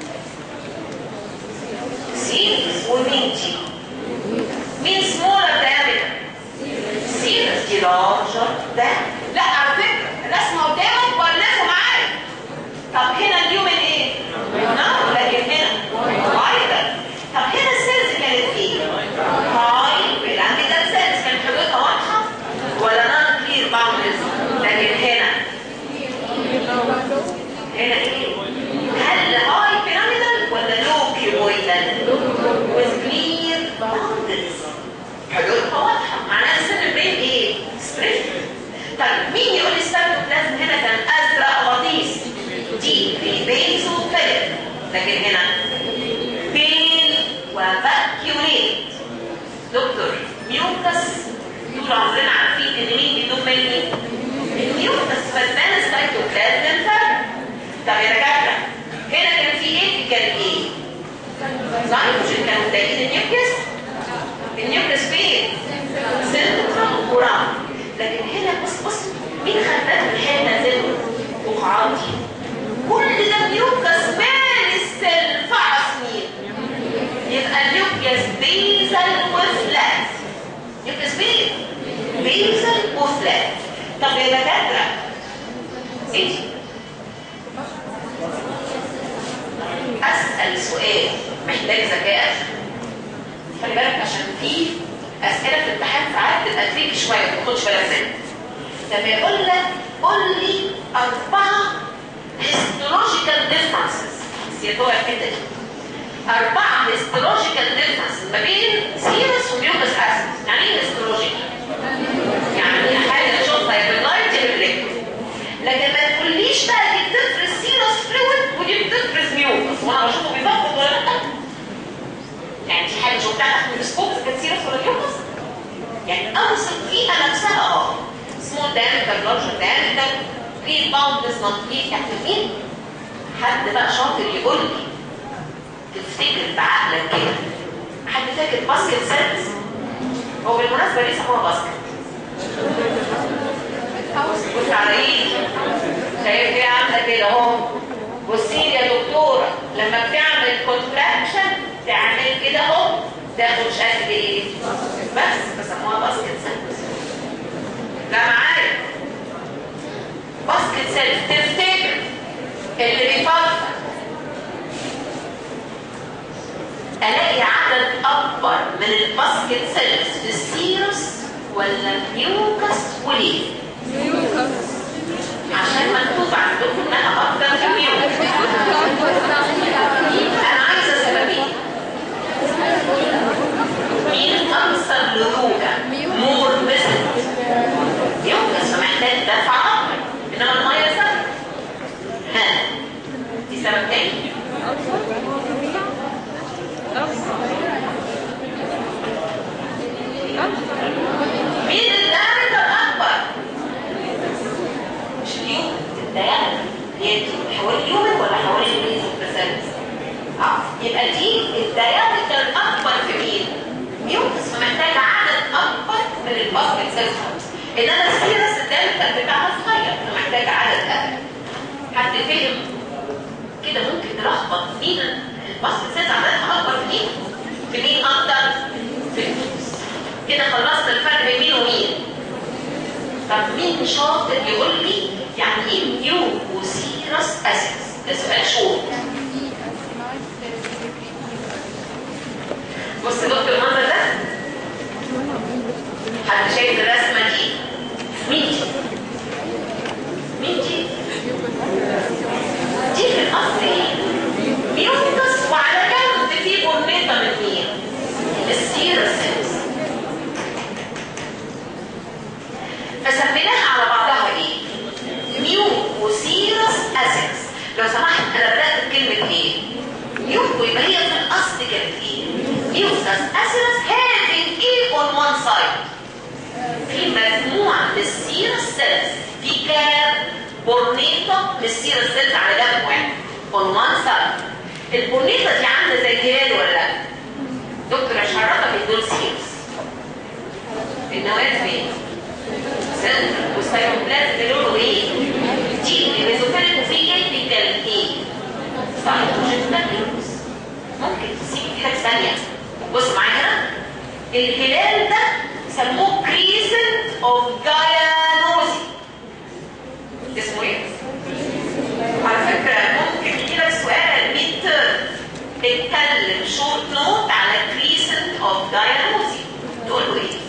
سيرس ومين دي؟ مين سمولر دايمتر؟ سيرس دي لارجر ده. لا على فكره الرسمه قدامك والناس معايا. طب هنا اليومن ايه؟ نعم. لكن هنا وايدر. طب هنا السيلز كانت ايه؟ هاي بيراميدال سيلز كانت حدودها واضحه ولا نون كلير باوندز؟ لكن هنا هنا ايه؟ هل هاي بيراميدال ولا لو كيوبويدال؟ with clear boundaries. حدودها واضحه معناها السن البين ايه؟ ستريت. طيب مين يقول لي السيتوبلازم هنا كان ازرق غطيس؟ دي في بينز وفيلر. لكن هنا بين وفاكيوليت. دكتور ميوكس طول عمرنا عارفين ان مين بيدوم مني؟ الميوكس. فالبان السيتوبلازم فرق. طب يا دكاتره هنا كان في ايه؟ كان ايه؟ نيتروجين. كانوا مضايقين النيوكليس. النيوكليس فين؟ سنترال وراوند. لكن هنا بص بص مين خد بالك من الحته دي؟ بقعاتي. كل ده نيوكليس بين السيل في عصمين. يبقى النيوكليس بيزل وفلات. نيوكليس بين بيزل وفلات. طب يا دكاتره ايه؟ اسال سؤال محتاج ذكاء. خلي بالك عشان في اسئله في الامتحان ساعات تبقى تريكي شويه ما تاخدش بالك منها. لما يقول لك قول لي اربعه هيستولوجيكال ديفرنسز. سيبوها الحته دي. اربعه هيستولوجيكال ديفرنسز ما بين سيرس وميوكس اسيد. يعني ايه هيستولوجيكال؟ يعني حاجه تشوفها يا باللايت يا بالليكويد. لكن ما تقوليش بقى دي بتفرز سيرس فلويد ودي بتفرز ميوكس وانا بشوفه بيظبط ولا لا. يعني دي حاجه شفتها تحت الميكروسكوب اذا كانت سيرس ولا ميوكس. يعني اوصف فيها نفسها اه سمول دايمتر لارجر دايمتر في باوندز نوت في تحت مين؟ حد بقى شاطر يقول لي تفتكر بعقلك كده. حد فاكر باسكت سيلز؟ هو بالمناسبه ليه سموها باسكت؟ بص على ايدي. شايف دي عامله كده اهو. بصي يا دكتوره لما بتعمل كونتراكشن تعمل كده اهو تاخد شكل ايه؟ بس بسموها باسكت سيلز. لا معايا باسكت سيلز. تفتكر اللي بيفضل الاقي عدد اكبر من الباسكت سيلز في السيرس ولا الميوكس وليه؟ ميوكس. عشان مكتوب عندكم انها اكتر في الميوكس. انا عايزه سببين. مين اكثر لزوجه مور بيزنس؟ ميوكس. فمحتاج دفع اكبر. انما الميه سهله. ها دي سبب تاني. مين الدايمتر اكبر؟ مش اليوم الدايمتر. هي حوالي اليوم ولا حوالي الميزو بسنس؟ اه يبقى دي الدايمتر اكبر انما السيرس الدم بتاعها صغير فمحتاج عدد اقل. حد فهم كده؟ ممكن نلخبط مين المصل سيلز عددها اكبر في مين؟ في مين اكتر؟ في الفلوس. كده خلصنا الفرق بين مين ومين. طب مين شاطر يقول لي يعني ايه ميوكوسيرس اسيدز؟ ده سؤال شورت. بص دكتور المنظر ده، حد شايف الرسمه دي؟ مين دي؟ مين دي؟ دي في الاصل ايه؟ ميوكس، وعلى جنب في بورنيطه من مين؟ السيرس. فسميناها على بعضها ايه؟ ميوكوسيرس اسيدز. لو سمحت انا بدات بكلمه ايه؟ ميوكو، يبقى هي في الاصل كانت ايه؟ ميوكس اسيدز having ايه on one side. في مجموعه من السيرس سيلز، في كام بورنيطه من السيرس سيلز على جنب واحد on one side. البورنيطه دي عامله زي الهلال ولا لا؟ دكتور اشعرتها دول سيرس. النواه فين؟ سنتر. والسيروبلازم لونه ايه؟ دي الميزوفيليك وفيه ايبيكال ايه؟ سايتوجينيك. ممكن تسيب كده ثانيه. بص معايا هنا، الهلال ده سموه كريسنت اوف جايانوزي. اسمه ايه؟ على فكره ممكن يجي لك سؤال ميد تيرم اتكلم شورت نوت على كريسنت اوف جايانوزي، تقول له ايه؟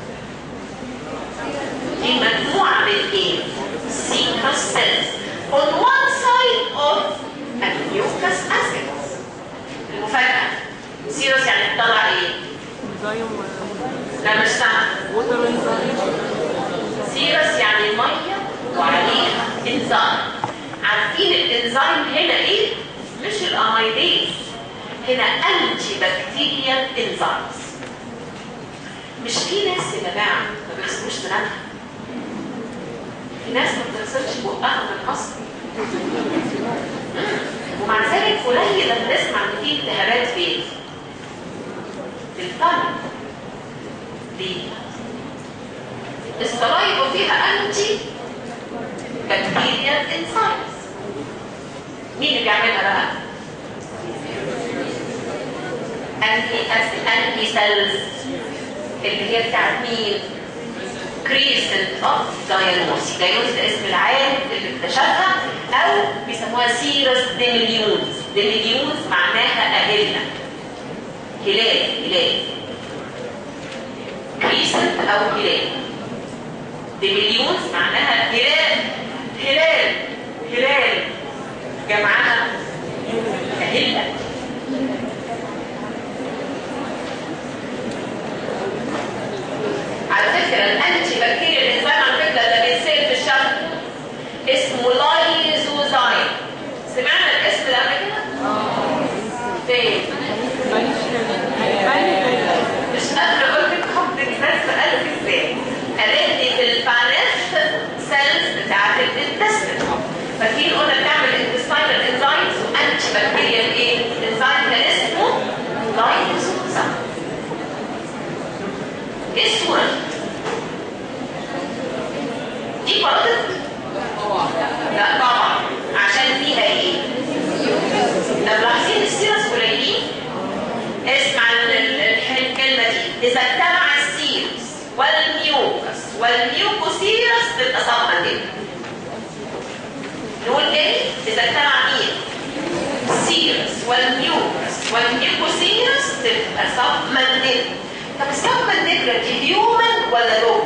دي مجموعه من ايه؟ سيكرس سيلز on one side of الميوكس اسيدز. المفاجاه سيروس يعني بتطلع ايه؟ لا مش سامع. سيروس يعني ميه وعليها انزيم. عارفين الانزيم هنا ايه؟ مش الاميديز، هنا انتي بكتيريال انزيمز. مش في ناس يا جماعه ما بيغسلوش سنانها، في ناس ما بتغسلش بقها من اصل، ومع ذلك قليل لما نسمع ان في التهابات فين؟ في الفم. ليه؟ السلايفا فيها انتي بكتيريال انزيمز. مين اللي بيعملها بقى؟ انتي انتي سيلز اللي هي بتاعت مين؟ كريسنت اوف جايانوزي. جايانوزي ده اسم العالم اللي اكتشفها، او بيسموها سيرس ديميليونز. ديميليونز معناها اهلنا، هلال هلال، كريسنت او هلال. ديميليونز معناها هلال هلال هلال، جمعها اهلنا. على فكره الانتي بكتيريال انزيم على فكره اللي بيتسال في الشرح اسمه لايزوزايم. سمعنا الاسم ده قبل كده؟ فين؟ مش قادره اقول لكم اكزاكت قالوا ازاي. قالت لي في البانيف سيلز بتاعت الانتستين. فاكرين قلنا بتعمل انتستينال انزيمز وانتي بكتيريال ايه؟ انزيم كان اسمه لايزوزايم. ايه الصورة؟ دي بارودت؟ لا طبعا، عشان فيها ايه؟ لو لاحظين السيرس قليلين، اسمع الكلمة دي، إذا اجتمع السيرس والميوكس والميوكوسيرس تبقى سبمنديبل. نقول ايه؟ إذا اجتمع مين؟ السيرس والميوكس والميوكوسيرس تبقى سبمنديبل. طب السبمنديبل دي هيومن ولا دوج؟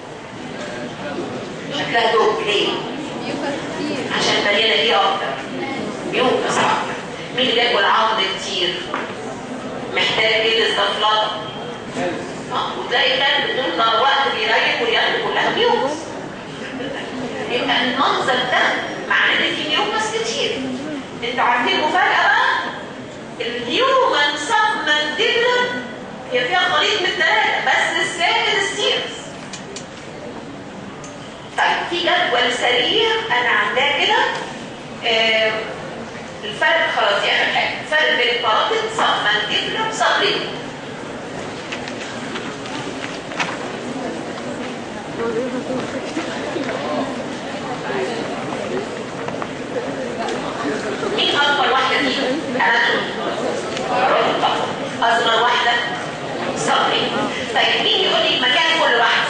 شكلها دوج. ليه؟ عشان مليانه ايه اكتر؟ ميوكس اكتر. مين اللي بياكل عظم كتير؟ محتاج ايه للزفلطه؟ اه وتلاقي كان بدون وقت بيريح واليد كلها ميوكس. يبقى المنظر ده معناه ان في ميوكس كتير. انتوا عارفين المفاجاه بقى؟ الهيومن سبمنديبل هي فيها خليط من الثلاثه بس الساكن السيرس. طيب في جدول سريع انا عاملاه كده. آه الفرق خلاص دي اخر حاجه، الفرق بين الباراتيد سبمنديبل وسبلينجوال. مين اكبر واحده فيهم؟ اناتومي. اصغر واحده صدري. طيب مين يقول لي مكان كل واحده؟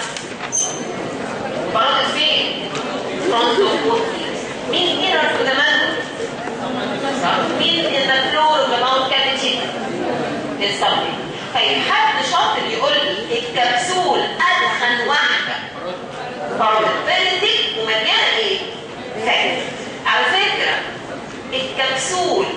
فرضت فين؟ فرونتو. مين هنا في الدماغ؟ مين in the floor of the mouth cavity؟ الصدري. طيب حد شاطر يقول لي الكبسول ادخن واحده فرضت ومليانه ايه؟ فات. على فكره الكبسول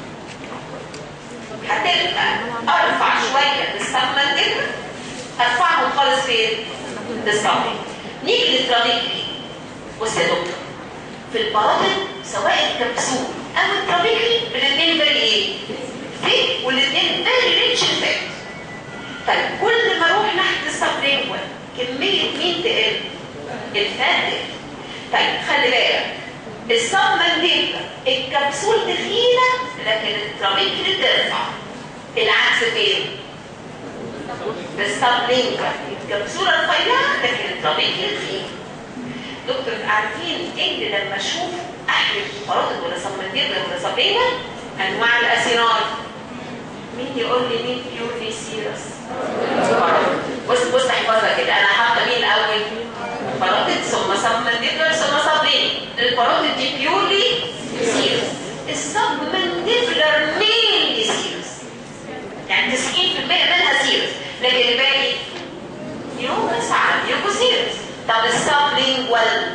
هتبقى ارفع شويه بالسمن كده، ارفعهم خالص فين؟ بالصدري. نيجي للترابيكلي. بص يا دكتور، في الباراتين سواء الكبسول او الترابيكلي الاثنين فيري ايه؟ فيك، والاثنين فيري ريتش فات. طيب كل ما اروح ناحيه السبلينجوال كميه مين تقل؟ الفات. طيب خلي بالك السبمنديبلا الكبسول تخينه لكن الترابيكلي ترفع. العكس فين؟ بالسبلينجوال الكبسوله رفيعه لكن الترابيكلي تخينه. دكتور عارفين ان لما اشوف احلف فرائض ولا سبمنديبلا ولا سبلينجوال انواع الاسينار، مين يقول لي مين بيورلي سيرس؟ بص بص احفظها كده، انا حاطه مين الاول؟ فرائض ثم سبمنديبلا ثم سبلينجوال. الفرائض دي بيورلي سيرس، السبمنديبلر مينلي سيرس، يعني تسعين بالمية منها سيرس، لكن الباقي يوكس عادي يوكس سيرس. طب السبلينجوال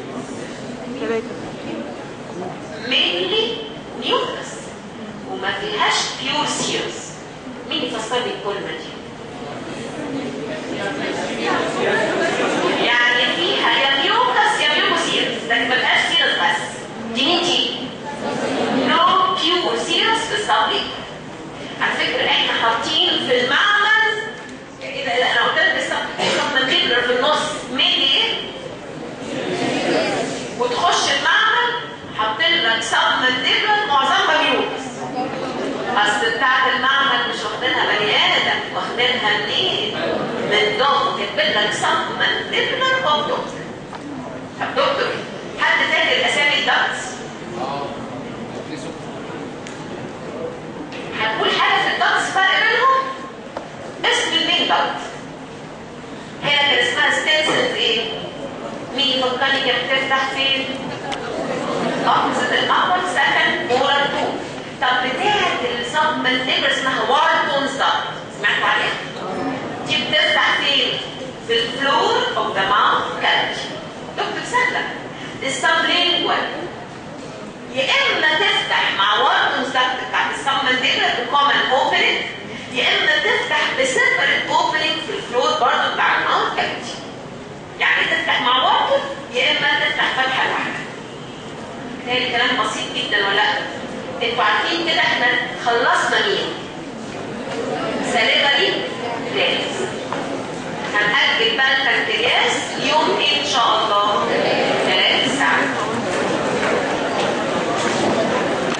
مينلي نيوكلس وما فيهاش بيور سيرس. مين يفسر لي الكلمه دي؟ يعني فيها يا نيوكلس يا بيور سيرس لكن ما فيهاش سيرس بس. دي مين دي؟ نو بيور سيرس في السبلينجوال. على فكره احنا حاطين في المعمل اذا انا قلت لك السبمنديبلر في النص ميلي ايه؟ وتخش المعمل حاطين لك سبمنديبلر معظمها ميوكس. اصل بتاعت المعمل مش واخدينها بني ادم، واخدينها منين؟ من دكتور كاتبين لك سبمنديبلر اوف دكتور. طب دكتور حد فاكر اسامي الدكتس؟ هنقول حاجه في الدكتس فرق بينهم؟ اسم المين دكت هنا كان اسمها ستنسل ايه؟ مين يفكرني كانت بتفتح فين؟ opposite الأول second oral two. طب بتاعت السبمنديبلر اسمها وارتونز دكت، سمعتوا عليها؟ دي بتفتح فين؟ في الفلور of the mouth cavity. دكتور سهلة. السبلينجوال يا إما تفتح مع وارتونز دكت بتاعت السبمنديبلر بكومن اوبننج، يا إما تفتح بسيبريت اوبننج في الفلور برضه بتاع الماوث كافيتي. يعني تفتح مع وارتون يا إما تفتح فتحة واحدة. ده الكلام بسيط جدا ولا لا؟ انتوا عارفين كده احنا خلصنا مين؟